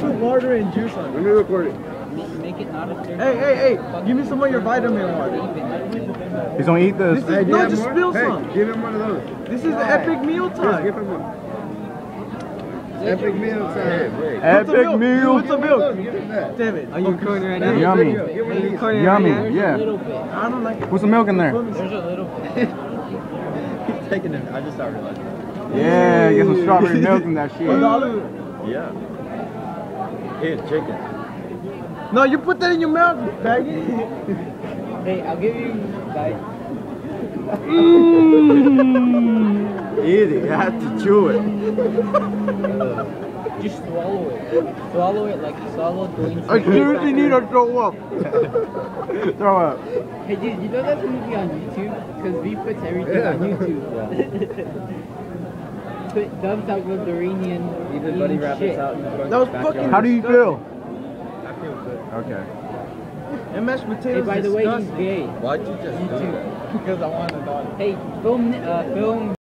put water and juice on it. Let me record it. Make it not a Hey, give me some of your vitamin water. He's gonna eat this. This is, no, just spill some. Give him one of those. This is the epic meal time. Give him one. Epic meal time. Epic meal. What's the milk? Give him that. Damn it. Are you recording right now? Yummy. Are you recording Yummy. right now? Yeah. A little bit. I don't like it. Put some milk in there. There's a little bit. He's taking it. I just started realizing. Yeah, get some strawberry milk in that shit. Yeah. Here, chicken. No, you put that in your mouth, you faggot. Hey, I'll give you like. Eat it. You have to chew it. Just swallow it. Swallow it like you swallow Dwayne's. I seriously need to throw up. Throw up. Hey dude, you know that's gonna be on YouTube? Because V puts everything on YouTube. Put Dub Salvadorian. Even Buddy Rabbit's out. That was fucking. How do you feel? I feel good. Okay. And mashed Hey, potatoes. by the way, he's gay. Why'd you just do that? Because I wanted to know. Hey, film